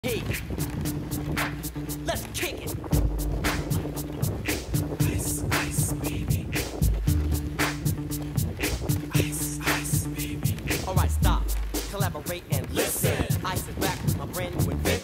Hey, let's kick it. Ice, ice, baby. Ice, ice, baby. Alright, stop, collaborate and listen. Ice is back with my brand new invention.